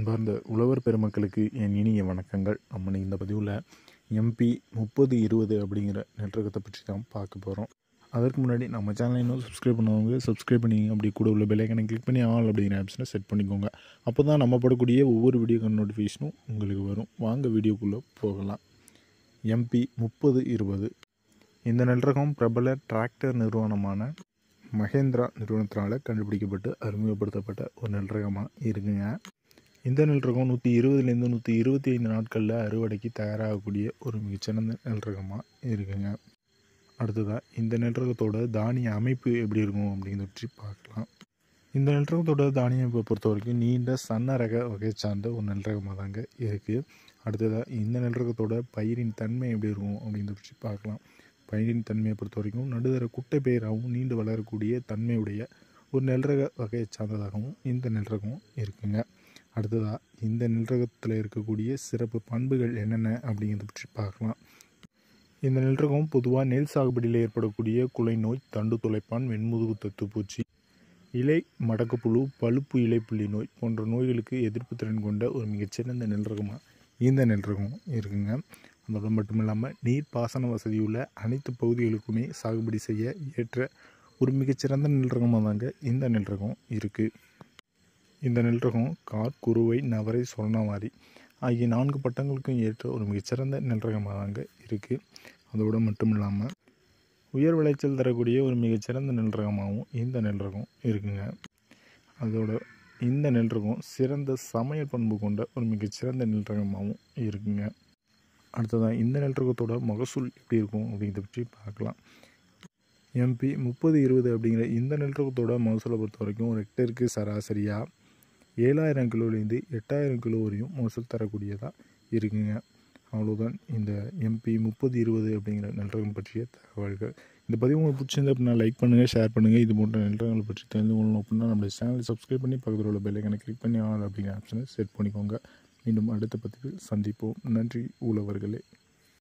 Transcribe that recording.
அன்பார்ந்த உழவர் பெருமக்களுக்கு என் இனிய வணக்கங்கள். நம்ம இந்த பதிவில் MP 3020 அப்படிங்கிற நெட்ரகத்தை பற்றி தான் பார்க்க போகிறோம். அதற்கு முன்னாடி நம்ம சேனலை இன்னும் சப்ஸ்கிரைப் பண்ணவங்க சப்ஸ்கிரைப் பண்ணிங்க. அப்படி கூட உள்ள பெல்லைக்கனை கிளிக் பண்ணி ஆல் அப்படிங்கிற ஆப்ஷனை செட் பண்ணிக்கோங்க. அப்போ தான் நம்ம படக்கூடிய ஒவ்வொரு வீடியோ நோட்டிஃபிகேஷனும் உங்களுக்கு வரும். வாங்க வீடியோக்குள்ளே போகலாம். MP 3020 இந்த நெல்ரகம் பிரபல டிராக்டர் நிறுவனமான மஹேந்திரா நிறுவனத்தினால் கண்டுபிடிக்கப்பட்டு அறிமுகப்படுத்தப்பட்ட ஒரு நெல்ரகமாக இருக்குங்க. இந்த நெல்ரகம் 120லேருந்து 125 நாட்களில் அறுவடைக்கு தயாராகக்கூடிய ஒரு மிகச்சிறந்த நெல்ரகமாக இருக்குங்க. அடுத்ததாக இந்த நெல்ரகத்தோட தானிய அமைப்பு எப்படி இருக்கும் அப்படிங்கிறத பற்றி பார்க்கலாம். இந்த நெல்ரகத்தோட தானிய அமைப்பை பொறுத்த வரைக்கும் நீண்ட சன்ன ரக வகை சார்ந்த ஒரு நெல்ரகமாக தாங்க இருக்குது. அடுத்ததாக இந்த நெல்ரகத்தோட பயிரின் தன்மை எப்படி இருக்கும் அப்படிங்கிறத பற்றி பார்க்கலாம். பயிரின் தன்மையை பொறுத்த வரைக்கும் நடுதர குட்டை பயிராகவும் நீண்டு வளரக்கூடிய தன்மையுடைய ஒரு நெல்ரக வகையை சார்ந்ததாகவும் இந்த நெல்ரகம் இருக்குங்க. அடுத்ததாக இந்த நெல்ரகத்தில் இருக்கக்கூடிய சிறப்பு பண்புகள் என்னென்ன அப்படிங்கிறத பற்றி பார்க்கலாம். இந்த நெல்ரகம் பொதுவாக நெல் சாகுபடியில் ஏற்படக்கூடிய குலை நோய், தண்டு துளைப்பான், வெண்முதுகு தத்துப்பூச்சி, இலை மடக்குப்புழு, பழுப்பு இலைப்புள்ளி நோய் போன்ற நோய்களுக்கு எதிர்ப்பு திறன் கொண்ட ஒரு மிகச்சிறந்த நெல்ரகமாக இந்த நெல்ரகம் இருக்குங்க. அதோடு மட்டும் இல்லாமல் நீர் பாசன வசதியுள்ள அனைத்து பகுதிகளுக்குமே சாகுபடி செய்ய ஏற்ற ஒரு மிகச்சிறந்த நெல்ரகமாக தாங்க இந்த நெல்ரகம் இருக்குது. இந்த நெல்ரகம் கார், குருவை, நவரை, சொர்ணவாரி ஆகிய 4 பட்டங்களுக்கும் ஏற்ற ஒரு மிகச்சிறந்த நெல்ரகமாக தாங்க இருக்குது. அதோடு மட்டும் இல்லாமல் உயர் விளைச்சல் தரக்கூடிய ஒரு மிகச்சிறந்த நெல்ரகமாகவும் இந்த நெல்ரகம் இருக்குங்க. அதோட இந்த நெல்ரகம் சிறந்த சமையல் பண்பு கொண்ட ஒரு மிகச்சிறந்த நெல்ரகமாகவும் இருக்குங்க. அடுத்ததாக இந்த நெல்ரகத்தோட மகசூல் எப்படி இருக்கும் அப்படிங்கிறத பற்றி பார்க்கலாம். MP 3020 அப்படிங்கிற இந்த நெல்ரகத்தோட மகசூலை பொறுத்த வரைக்கும் ஒரு ஹெக்டருக்கு சராசரியாக 7000 கிலோலேருந்து 8000 கிலோ வரையும் மகசூல் தரக்கூடியதாக இருக்குங்க. அவ்வளோதான் இந்த MP 3020 அப்படிங்கிற நெல்ரகம் பற்றிய தகவல்கள். இந்த பதிவு உங்களுக்கு பிடிச்சிருந்து அப்படின்னா லைக் பண்ணுங்கள், ஷேர் பண்ணுங்கள். இது போன்ற நெல்ரகங்களை பற்றி தெரிந்து கொள்ளணும் அப்படின்னா நம்ம சேனலை சப்ஸ்கிரைப் பண்ணி பக்கத்தில் உள்ள பெல்லைக்கனை கிளிக் பண்ணி ஆல் அப்படிங்கிற ஆப்ஷனை செட் பண்ணிக்கோங்க. மீண்டும் அடுத்த பதிவில் சந்திப்போம். நன்றி உழவர்களே.